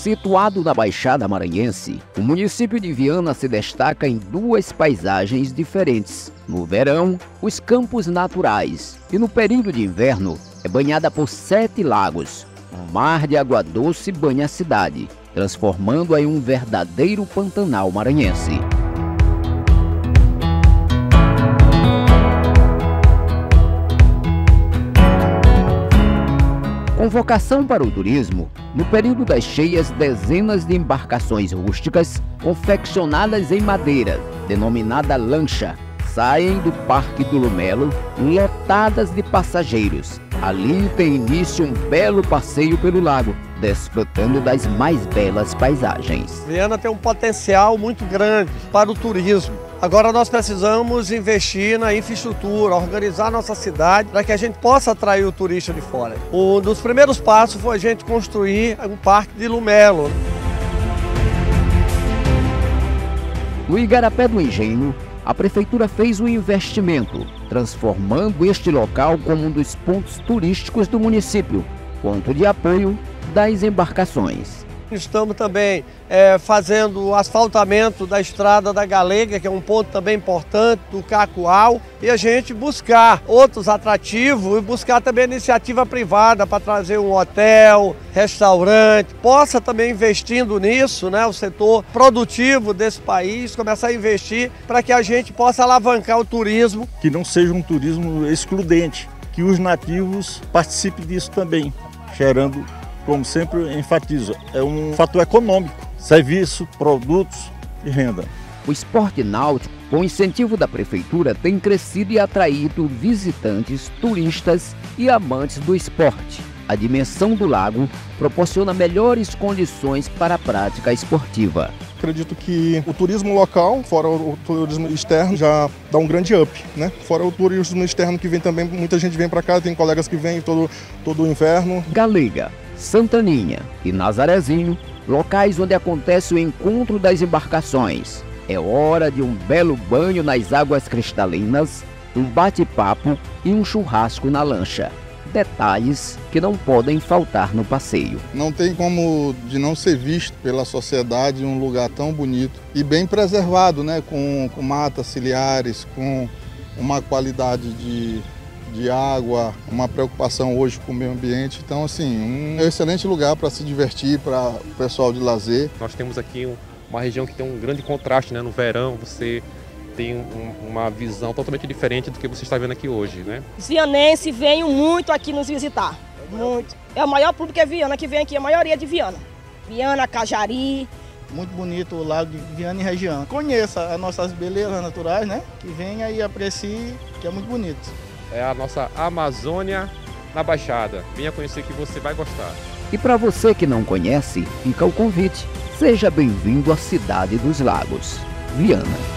Situado na Baixada Maranhense, o município de Viana se destaca em duas paisagens diferentes. No verão, os campos naturais, e no período de inverno, é banhada por 7 lagos. Um mar de água doce banha a cidade, transformando-a em um verdadeiro Pantanal maranhense. Com vocação para o turismo, no período das cheias, dezenas de embarcações rústicas confeccionadas em madeira, denominada lancha, saem do Parque do Lumelo lotadas de passageiros. Ali tem início um belo passeio pelo lago, desfrutando das mais belas paisagens. Viana tem um potencial muito grande para o turismo. Agora nós precisamos investir na infraestrutura, organizar nossa cidade para que a gente possa atrair o turista de fora. Um dos primeiros passos foi a gente construir um Parque de Lumelo. No Igarapé do Engenho, a prefeitura fez um investimento, transformando este local como um dos pontos turísticos do município, ponto de apoio das embarcações. Estamos também fazendo o asfaltamento da Estrada da Galega, que é um ponto também importante, do Cacoal, e a gente buscar outros atrativos e buscar também iniciativa privada para trazer um hotel, restaurante, possa também investindo nisso, né, o setor produtivo desse país, começar a investir para que a gente possa alavancar o turismo. Que não seja um turismo excludente, que os nativos participem disso também, gerando, como sempre enfatizo, é um fator econômico, serviço, produtos e renda. O esporte náutico, com incentivo da prefeitura, tem crescido e atraído visitantes, turistas e amantes do esporte. A dimensão do lago proporciona melhores condições para a prática esportiva. Acredito que o turismo local, fora o turismo externo, já dá um grande up, né? Fora o turismo externo que vem também, muita gente vem para cá, tem colegas que vêm todo o inverno. Galega, Santaninha e Nazarezinho, locais onde acontece o encontro das embarcações. É hora de um belo banho nas águas cristalinas, um bate-papo e um churrasco na lancha. Detalhes que não podem faltar no passeio. Não tem como de não ser visto pela sociedade um lugar tão bonito e bem preservado, né? Com matas ciliares, com uma qualidade de água, uma preocupação hoje com o meio ambiente. Então, assim, um excelente lugar para se divertir, para o pessoal de lazer. Nós temos aqui uma região que tem um grande contraste, né? No verão você tem uma visão totalmente diferente do que você está vendo aqui hoje, né? Os vianenses vêm muito aqui nos visitar, muito. É o maior público, é Viana, que vem aqui, a maioria é de Viana. Viana, Cajari. Muito bonito o lago de Viana e região. Conheça as nossas belezas naturais, né? Que venha e aprecie, que é muito bonito. É a nossa Amazônia na Baixada. Venha conhecer que você vai gostar. E para você que não conhece, fica o convite. Seja bem-vindo à Cidade dos Lagos, Viana.